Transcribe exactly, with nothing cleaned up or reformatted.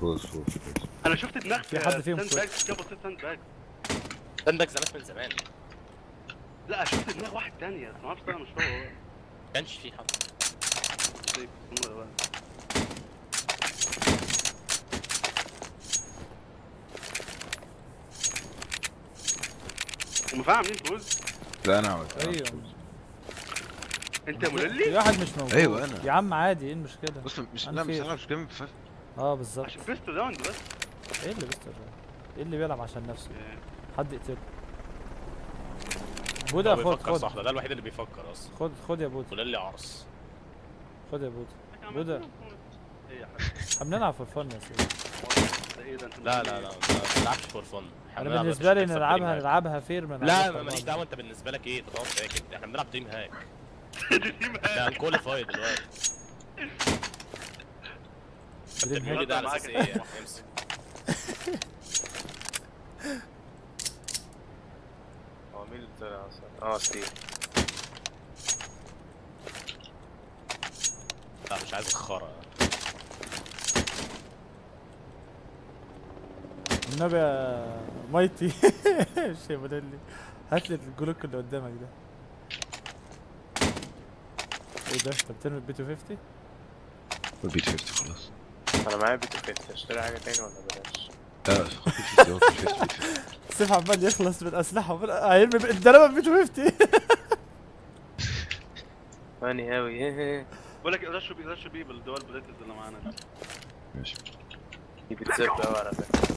فوز فوز فوز. انا شفت دماغ في حد فيهم ساند باج كده، بصيت ساند باج. ساند باج زمان من زمان. لا شفت دماغ واحد تاني بس ما اعرفش طلع مش هو. ما كانش في حد. طيب هم بقى. هم فعلا عاملين فوز؟ لا انا عملت ايوه انت يا في مولي؟ واحد مش موجود. ايوه انا يا عم عادي، ايه المشكلة؟ بص مش أنا لا مش فير. هلعب مش جيم فايف. اه بالظبط. عشان بيست راوند بس. ايه اللي بيستر ايه اللي بيلعب عشان نفسه؟ حد يقتله. بودا هو خد بيفكر خد صح، ده, ده الوحيد اللي بيفكر اصلا. خد خد يا بودا، ولا اللي عرس. خد يا بودا. بودا ايه يا حبيبي؟ احنا بنلعب في الفن يا سيدي. ده ايه ده انت؟ لا لا لا ما بنلعبش فور فن. انا بالنسبة لي نلعبها نلعبها فير ما لا نلعبهاش ما ماليش أربعة. دعوه، انت بالنسبه لك ايه؟ تقعد ساكت، احنا بنلعب دريم هاك. دريم هاك. ده انكواليفاي دلوقتي. انت دريم بتقول هاك ده على اساس ايه؟ امسك. هو مين اللي طلع اصلا؟ اه ستيف. لا مش عايز الخرا. النبي يا مايتي مش يا مدلي، هات لي الجلوك اللي قدامك ده. ايه ده؟ انت بترمي البي مئتين وخمسين؟ والبيت خمسين خلاص. انا معايا بيتو فيت، اشتري حاجة تاني ولا بلاش؟ لا خد بيت خمسين خد بيت خمسين. السيف عمال يخلص من اسلحه ومن- هيرمي ب- الدرابه ب مئتين وخمسين. ماني هاوي. بقول لك رشوا بيه رشوا بيه بالدول بليتز اللي معانا. ماشي. دي بتزب قوي على فكرة.